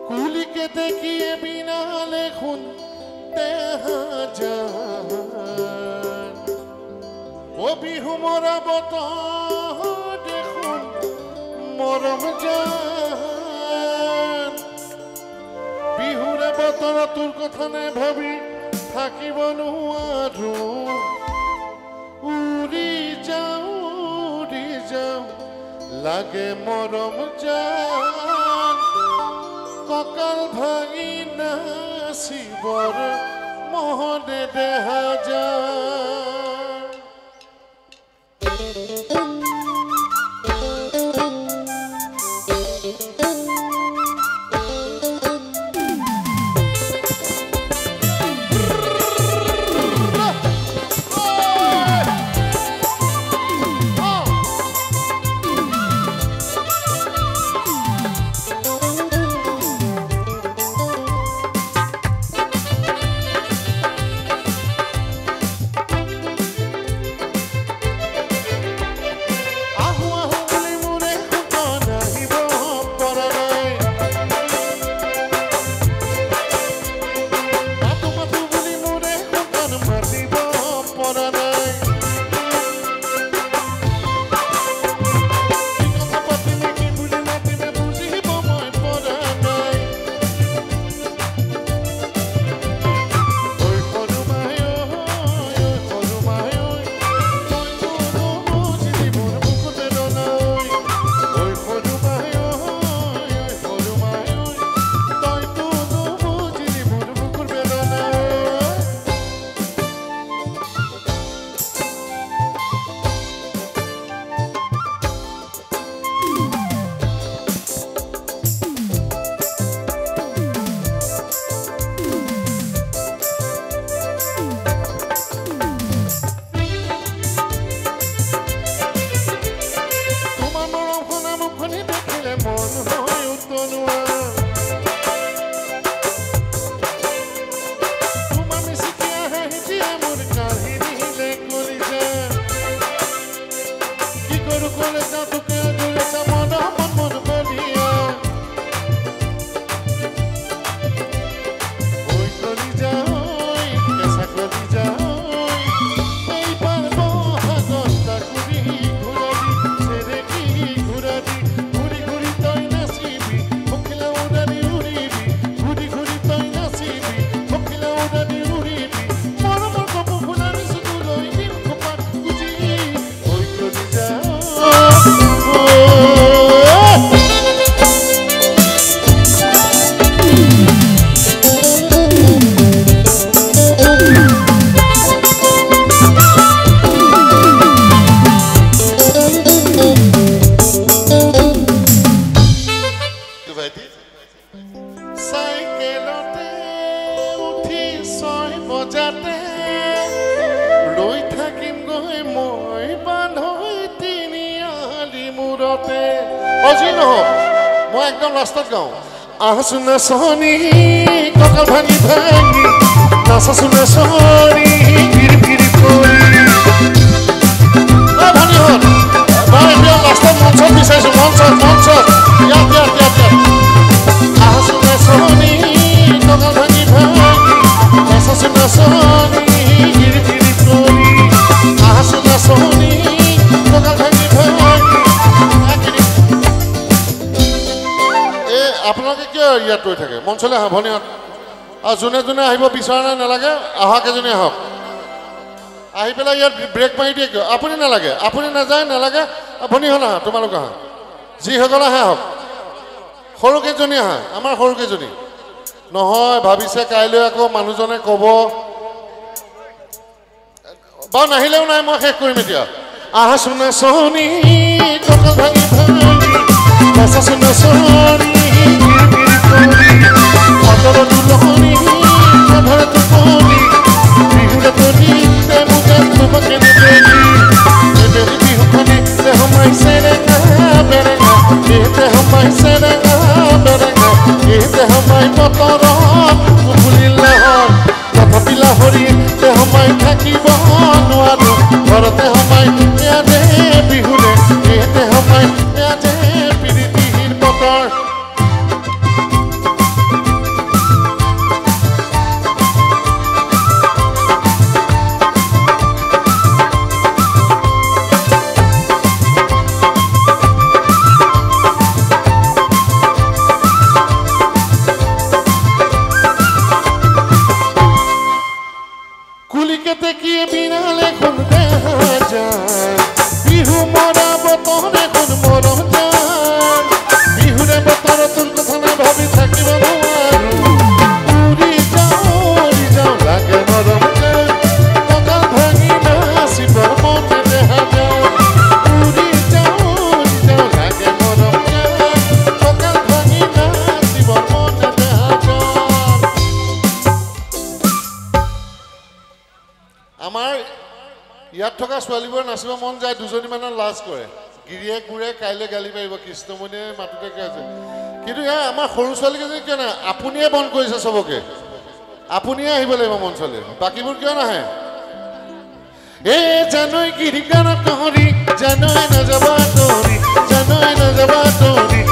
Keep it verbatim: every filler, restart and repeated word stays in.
কুলিকে দেখিয়ে বিনালে খুন দেহা যান ও বিহু মরা বতৰ দেখোন মৰম জান বিহুৰে বতৰ তোৰ কথা নে ভাবি থাকিব নোৱাৰো উৰি যাওঁ উৰি যাওঁ লাগে মৰম জান ককাল ভাঙি নাচিবৰ মহনে দেহা যায় Asuna soni kokal bhangi bhangi nasa suna soni giri giri kori ah bhani hon bhai dia last months bisaisu months months ya ya ya ya asuna soni kokal bhangi bhangi nasa suna soni giri giri kori asuna soni kokal bhangi bhangi আপোনালোকে কিয় ইয়াত ৰৈ থাকে মঞ্চলৈ আহক ভনীহঁত আৰু যোনে যোনে আহিব বিচৰা নাই নালাগে আহা কেইজনী আহক আহি পেলাই ইয়াত ব্ৰেক মাৰি দিয়ে কিয় আপুনি নালাগে আপুনি নাযায় নালাগে ভনীহঁত আহা তোমালোক আহা যিসকল আহে আহক সৰু কেইজনী আহা আমাৰ সৰু কেইজনী নহয় ভাবিছে কাইলৈ আকৌ মানুহজনে ক'ব বাৰু নাহিলেও নাই মই শেষ কৰিম এতিয়া আহা চোনা চহনি কঁকাল ভাঙি ভাঙি বাচা চোনা চহনি Adoro tu lohoni, adoro tu poni, bihura toni, te muka tu bakene beli, te beli bihu kone, te homai serenga berenga, te homai serenga berenga, te homai motoro, kupuli lahor, tathapi lahori, te homai thakibo nuaru, ghorate homai eade bihure, te homai eade piriti hir botor. থকা ছোৱালীবোৰ নাচিব মন যায় দুজনী মানৰ লাজ কৰে গিৰিয়ে গুৰে কাইলৈ গালি পাৰিব কৃষ্ণমণিয়ে মাতুতে কৈ আছে কিন্তু ইয়াৰ আমাৰ সৰু ছোৱালীকেইজনী কিয় নাই আপুনিয়ে বন্ধ কৰিছে চবকে আপুনিয়ে আহিব লাগিব মঞ্চলৈ বাকীবোৰ কিয় নাহে এ জানৈ গিৰি গানত তহৰি জানৈ নাযাবা তহৰি জানৈ নাযাবা তহৰি